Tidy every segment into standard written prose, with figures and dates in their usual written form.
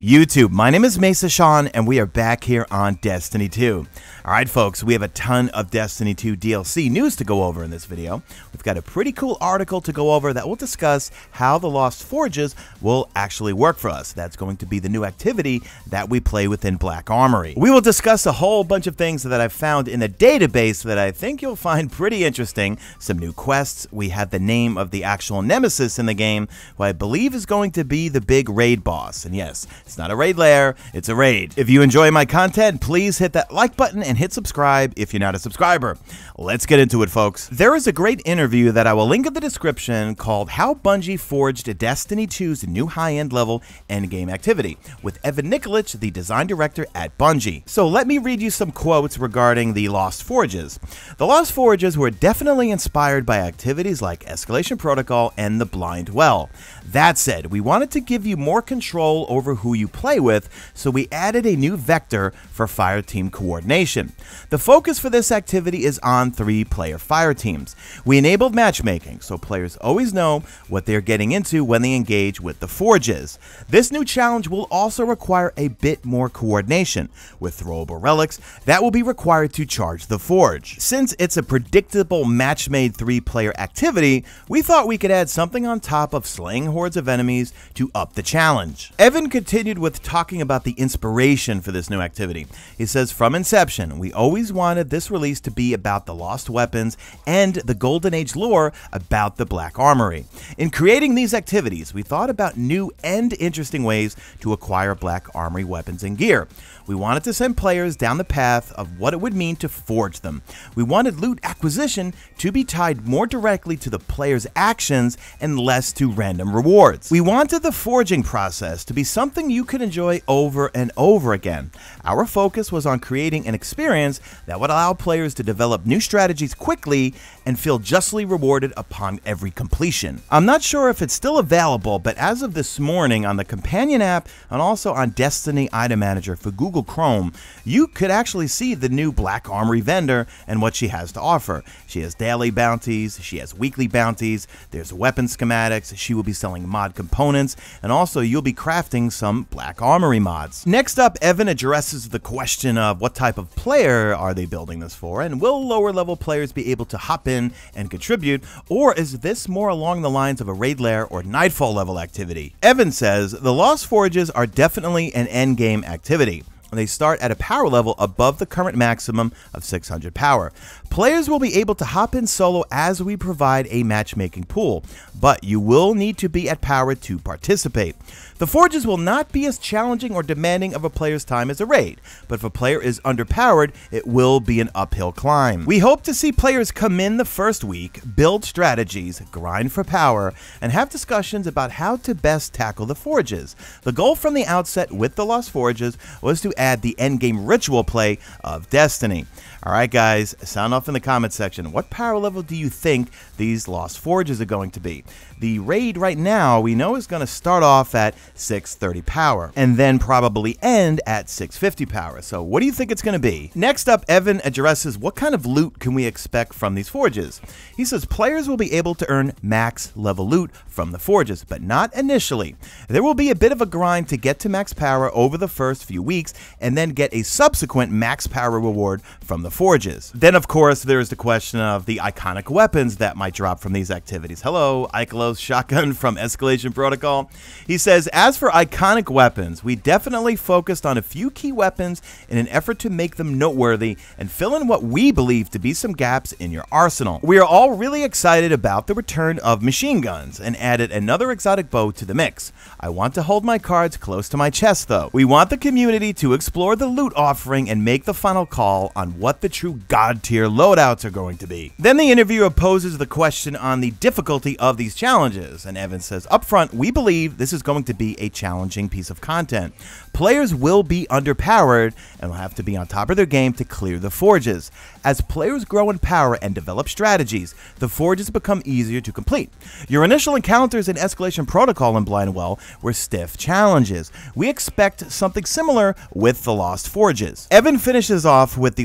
YouTube, my name is Mesa Sean, and we are back here on Destiny 2. Alright folks, we have a ton of Destiny 2 DLC news to go over in this video. We've got a pretty cool article to go over that will discuss how the Lost Forges will actually work for us. That's going to be the new activity that we play within Black Armory. We will discuss a whole bunch of things that I've found in the database that I think you'll find pretty interesting. Some new quests. We have the name of the actual nemesis in the game, who I believe is going to be the big raid boss. And yes, it's not a raid lair, it's a raid. If you enjoy my content, please hit that like button and hit subscribe if you're not a subscriber. Let's get into it, folks. There is a great interview that I will link in the description called How Bungie Forged Destiny 2's new high-end level endgame activity with Evan Nikolic, the design director at Bungie. So let me read you some quotes regarding the Lost Forges. The Lost Forges were definitely inspired by activities like Escalation Protocol and the Blind Well. That said, we wanted to give you more control over who you play with, so we added a new vector for fire team coordination. The focus for this activity is on 3-player fire teams. We enabled matchmaking, so players always know what they're getting into when they engage with the Forges. This new challenge will also require a bit more coordination. With throwable relics, that will be required to charge the Forge. Since it's a predictable match-made 3-player activity, we thought we could add something on top of slaying hordes of enemies to up the challenge. Evan continued with talking about the inspiration for this new activity. He says, from inception, we always wanted this release to be about the lost weapons and the Golden Age lore about the Black Armory. In creating these activities, we thought about new and interesting ways to acquire Black Armory weapons and gear. We wanted to send players down the path of what it would mean to forge them. We wanted loot acquisition to be tied more directly to the player's actions and less to random rewards. We wanted the forging process to be something you could enjoy over and over again. Our focus was on creating an experience that would allow players to develop new strategies quickly and feel justly rewarded upon every completion. I'm not sure if it's still available, but as of this morning on the companion app and also on Destiny Item Manager for Google Chrome, you could actually see the new Black Armory vendor and what she has to offer. She has daily bounties, she has weekly bounties, there's weapon schematics, she will be selling mod components, and also you'll be crafting some Black Armory mods. Next up, Evan addresses the question of what type of player are they building this for, and will lower level players be able to hop in and contribute, or is this more along the lines of a raid lair or nightfall level activity? Evan says the Lost Forges are definitely an endgame activity. They start at a power level above the current maximum of 600 power. Players will be able to hop in solo as we provide a matchmaking pool, but you will need to be at power to participate. The Forges will not be as challenging or demanding of a player's time as a raid, but if a player is underpowered, it will be an uphill climb. We hope to see players come in the first week, build strategies, grind for power, and have discussions about how to best tackle the Forges. The goal from the outset with the Lost Forges was to add the endgame ritual play of Destiny. Alright guys, sound off in the comment section. What power level do you think these Lost Forges are going to be? The raid right now we know is going to start off at 630 power and then probably end at 650 power. So what do you think it's going to be? Next up, Evan addresses what kind of loot can we expect from these Forges. He says players will be able to earn max level loot from the Forges, but not initially. There will be a bit of a grind to get to max power over the first few weeks and then get a subsequent max power reward from the Forges. Then of course there is the question of the iconic weapons that might drop from these activities. Hello, Ikelos shotgun from Escalation Protocol. He says, as for iconic weapons, we definitely focused on a few key weapons in an effort to make them noteworthy and fill in what we believe to be some gaps in your arsenal. We are all really excited about the return of machine guns and added another exotic bow to the mix. I want to hold my cards close to my chest though. We want the community to explore the loot offering and make the final call on what the true god tier loadouts are going to be. Then the interviewer poses the question on the difficulty of these challenges, and Evan says, up front, we believe this is going to be a challenging piece of content. Players will be underpowered and will have to be on top of their game to clear the Forges. As players grow in power and develop strategies, the Forges become easier to complete. Your initial encounters in Escalation Protocol and Blind Well were stiff challenges. We expect something similar with the Lost Forges. Evan finishes off with the Lost Forges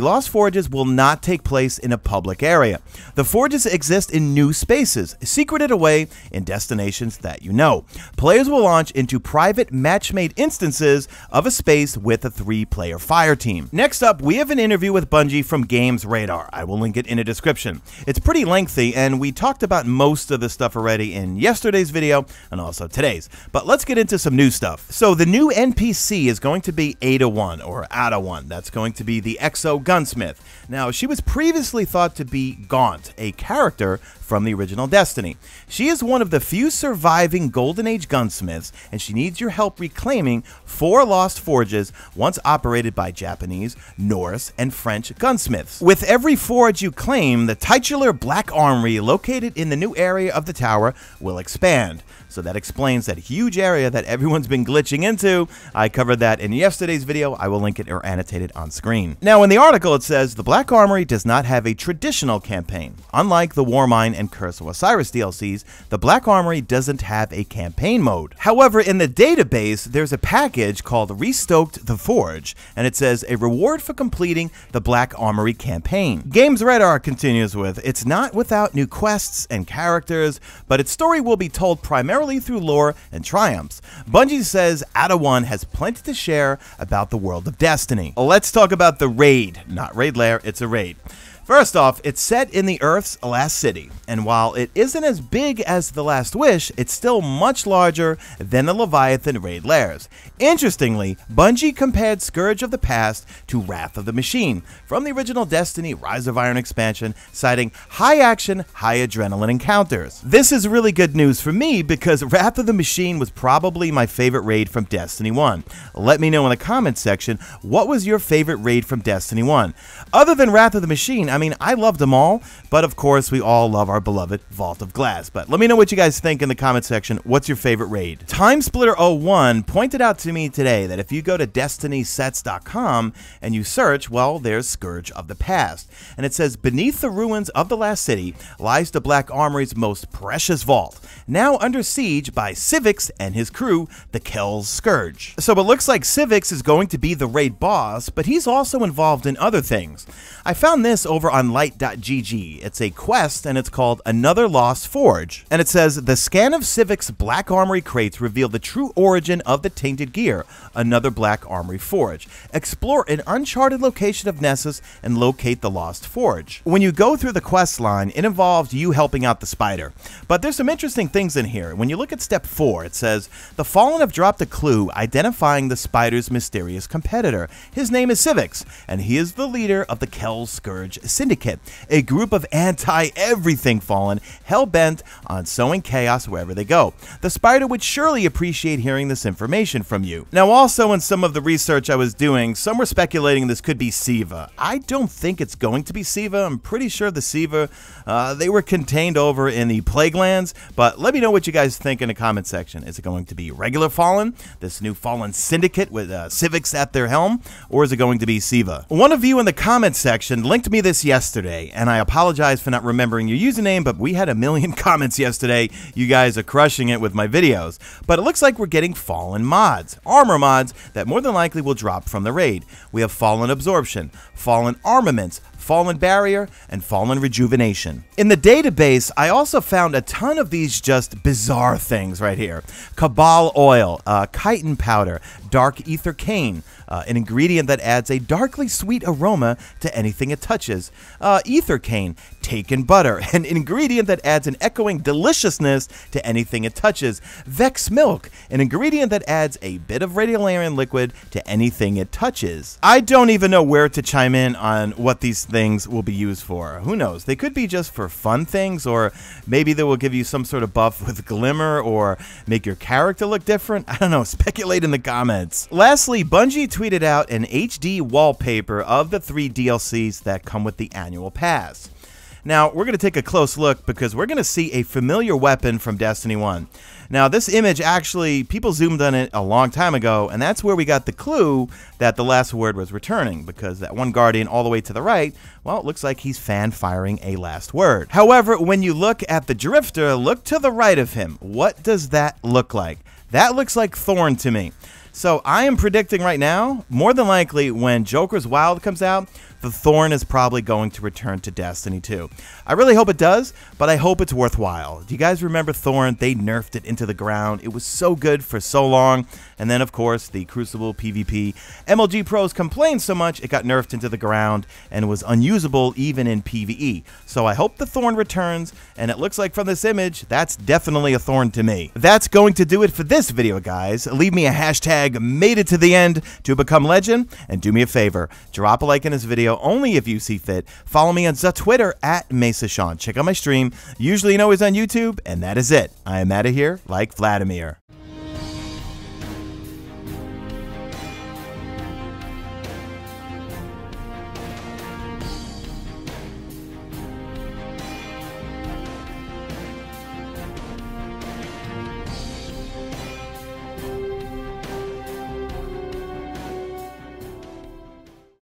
forges will not take place in a public area. The forges exist in new spaces, secreted away in destinations that you know. Players will launch into private match-made instances of a space with a 3-player fire team. Next up, we have an interview with Bungie from Games Radar. I will link it in the description. It's pretty lengthy, and we talked about most of the stuff already in yesterday's video and also today's. But let's get into some new stuff. So the new NPC is going to be Ada-1, or Ada-1. That's going to be the Exo Gunsmith. Now, she was previously thought to be Gaunt, a character from the original Destiny. She is one of the few surviving Golden Age gunsmiths, and she needs your help reclaiming 4 lost forges once operated by Japanese, Norse, and French gunsmiths. With every forge you claim, the titular Black Armory located in the new area of the tower will expand. So that explains that huge area that everyone's been glitching into. I covered that in yesterday's video. I will link it or annotate it on screen. Now, in the article, it says the Black Armory does not have a traditional campaign. Unlike the Warmind and Curse of Osiris DLCs, the Black Armory doesn't have a campaign mode. However, in the database, there's a package called Restoked the Forge, and it says a reward for completing the Black Armory campaign. Games Radar continues with, it's not without new quests and characters, but its story will be told primarily through lore and triumphs. Bungie says Ada-1 has plenty to share about the world of Destiny. Let's talk about the raid. Not Raid Lair, it's a raid. First off, it's set in the Earth's last city, and while it isn't as big as The Last Wish, it's still much larger than the Leviathan raid lairs. Interestingly, Bungie compared Scourge of the Past to Wrath of the Machine from the original Destiny Rise of Iron expansion, citing high-action, high-adrenaline encounters. This is really good news for me because Wrath of the Machine was probably my favorite raid from Destiny 1. Let me know in the comments section, what was your favorite raid from Destiny 1? Other than Wrath of the Machine, I mean, I loved them all, but of course we all love our beloved Vault of Glass. But let me know what you guys think in the comment section. What's your favorite raid? Timesplitter01 pointed out to me today that if you go to destinysets.com and you search, well, there's Scourge of the Past. And it says, beneath the ruins of the last city lies the Black Armory's most precious vault, now under siege by Civix and his crew, the Kells Scourge. So it looks like Civix is going to be the raid boss, but he's also involved in other things. I found this over on light.gg. It's a quest and it's called Another Lost Forge. And it says, the scan of Civic's Black Armory crates reveal the true origin of the tainted gear, Another Black Armory Forge. Explore an uncharted location of Nessus and locate the lost forge. When you go through the quest line, it involves you helping out the spider. But there's some interesting things in here. When you look at step 4, it says, the Fallen have dropped a clue identifying the spider's mysterious competitor. His name is Civix, and he is the leader of the Kells Scourge Syndicate, a group of anti-everything Fallen, hell-bent on sowing chaos wherever they go. The spider would surely appreciate hearing this information from you. Now, also in some of the research I was doing, some were speculating this could be Siva. I don't think it's going to be Siva. I'm pretty sure the Siva, they were contained over in the Plague Lands, but let me know what you guys think in the comment section. Is it going to be regular Fallen, this new Fallen Syndicate with Civix at their helm, or is it going to be Siva? One of you in the comment section linked me this yesterday, and I apologize for not remembering your username, but we had a million comments yesterday. You guys are crushing it with my videos. But it looks like we're getting Fallen mods, armor mods that more than likely will drop from the raid. We have Fallen Absorption, Fallen Armaments, Fallen Barrier, and Fallen Rejuvenation. In the database, I also found a ton of these just bizarre things right here. Cabal Oil, chitin powder, Dark Ether Cane, an ingredient that adds a darkly sweet aroma to anything it touches. Ether Cane, Taken Butter, an ingredient that adds an echoing deliciousness to anything it touches. Vex Milk, an ingredient that adds a bit of Radiolarian liquid to anything it touches. I don't even know where to chime in on what these things will be used for. Who knows? They could be just for fun things, or maybe they will give you some sort of buff with glimmer or make your character look different. I don't know. Speculate in the comments. Lastly, Bungie tweeted out an HD wallpaper of the 3 DLCs that come with the annual pass. Now, we're going to take a close look because we're going to see a familiar weapon from Destiny 1. Now, this image actually, people zoomed on it a long time ago, and that's where we got the clue that the last word was returning, because that one Guardian all the way to the right, well, it looks like he's fan-firing a last word. However, when you look at the Drifter, look to the right of him. What does that look like? That looks like Thorn to me. So I am predicting right now, more than likely, when Joker's Wild comes out, the Thorn is probably going to return to Destiny 2. I really hope it does, but I hope it's worthwhile. Do you guys remember Thorn? They nerfed it into the ground. It was so good for so long. And then, of course, the Crucible PvP. MLG pros complained so much it got nerfed into the ground and was unusable even in PvE. So I hope the Thorn returns, and it looks like from this image, that's definitely a Thorn to me. That's going to do it for this video, guys. Leave me a hashtag made it to the end to become legend, and do me a favor, drop a like in this video only if you see fit. Follow me on Twitter at MesaSean. Check out my stream, usually and always on YouTube, and that is it. I am out of here like Vladimir.